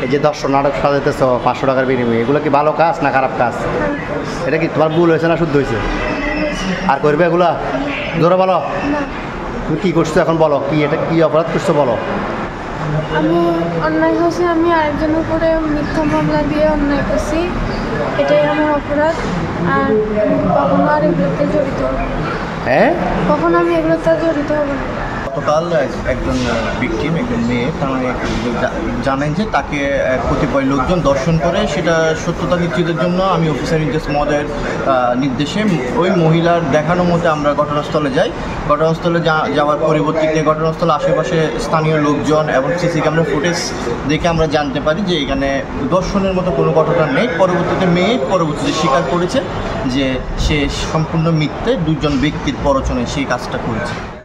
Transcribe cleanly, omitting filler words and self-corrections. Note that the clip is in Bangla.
এই যে 10 নাটক সাজাইতেছ 500 টাকার বিনিময়ে, এগুলো কি ভালো কাজ না খারাপ কাজ? এটা কি তোমার ভুল হয়েছে না শুদ্ধ হয়েছে? আর করবে এগুলা? জোরে বলো। তুমি কী করছো এখন বলো, কি এটা কি অপরাধ করছো বলো? আমি অন্যায় হয়েছে, আমি আরেকজনের উপরে মিথ্যা মামলা দিয়ে অন্যায় করছি, এটাই আমার অপরাধ। আর কখনো আর এগুলোতে জড়িত হব না। হ্যাঁ, কখনো আমি এগুলোতে জড়িত হব না। গতকাল একজন ভিকটিম, একজন মেয়ে থানায় জানেন যে তাকে কতিপয় লোকজন দর্শন করে। সেটা সত্যতা নিশ্চিতের জন্য আমি অফিসার ইনচার্জ মহোদয়ের নির্দেশে ওই মহিলার দেখানো মতে আমরা ঘটনাস্থলে যাই। ঘটনাস্থলে যাওয়ার পরিবর্তিতে ঘটনাস্থলে আশেপাশে স্থানীয় লোকজন এবং সিসি ক্যামেরা ফুটেজ দেখে আমরা জানতে পারি যে এখানে দর্শনের মতো কোনো ঘটনা নেই। পরবর্তীতে স্বীকার করেছে যে সে সম্পূর্ণ মিথ্যে, দুজন ব্যক্তির প্ররোচনায় সেই কাজটা করেছে।